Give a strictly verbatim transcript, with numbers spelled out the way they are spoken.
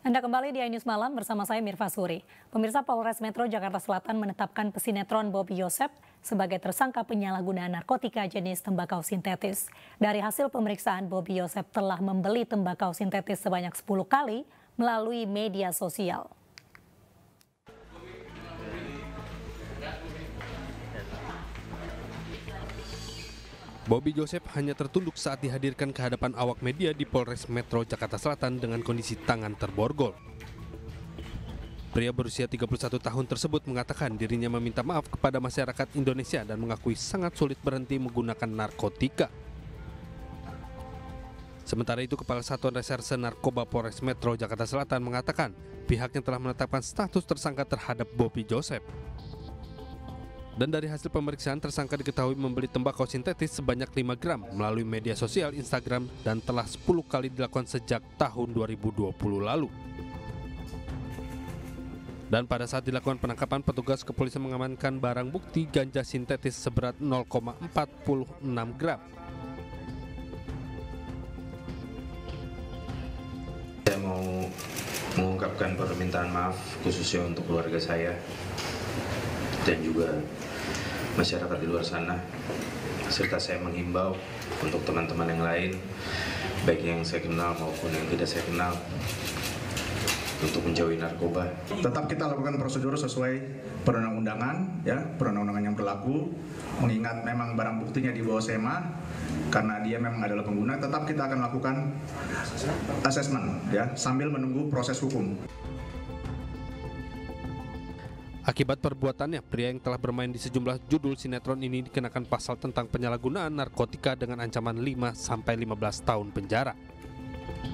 Anda kembali di iNews Malam bersama saya Mirva Suri. Pemirsa, Polres Metro Jakarta Selatan menetapkan pesinetron Bobby Joseph sebagai tersangka penyalahgunaan narkotika jenis tembakau sintetis. Dari hasil pemeriksaan, Bobby Joseph telah membeli tembakau sintetis sebanyak sepuluh kali melalui media sosial. Bobby Joseph hanya tertunduk saat dihadirkan ke hadapan awak media di Polres Metro Jakarta Selatan dengan kondisi tangan terborgol. Pria berusia tiga puluh satu tahun tersebut mengatakan dirinya meminta maaf kepada masyarakat Indonesia dan mengakui sangat sulit berhenti menggunakan narkotika. Sementara itu, Kepala Satuan Reserse Narkoba Polres Metro Jakarta Selatan mengatakan pihaknya telah menetapkan status tersangka terhadap Bobby Joseph. Dan dari hasil pemeriksaan, tersangka diketahui membeli tembakau sintetis sebanyak lima gram melalui media sosial Instagram dan telah sepuluh kali dilakukan sejak tahun dua ribu dua puluh lalu. Dan pada saat dilakukan penangkapan, petugas kepolisian mengamankan barang bukti ganja sintetis seberat nol koma empat enam gram. Saya mau mengungkapkan permintaan maaf khususnya untuk keluarga saya dan juga masyarakat di luar sana, serta saya menghimbau untuk teman-teman yang lain, baik yang saya kenal maupun yang tidak saya kenal, untuk menjauhi narkoba. Tetap kita lakukan prosedur sesuai perundang-undangan, ya, perundang-undangan yang berlaku. Mengingat memang barang buktinya di bawah S E M A, karena dia memang adalah pengguna, tetap kita akan lakukan asesmen, ya, sambil menunggu proses hukum. Akibat perbuatannya, pria yang telah bermain di sejumlah judul sinetron ini dikenakan pasal tentang penyalahgunaan narkotika dengan ancaman lima sampai lima belas tahun penjara.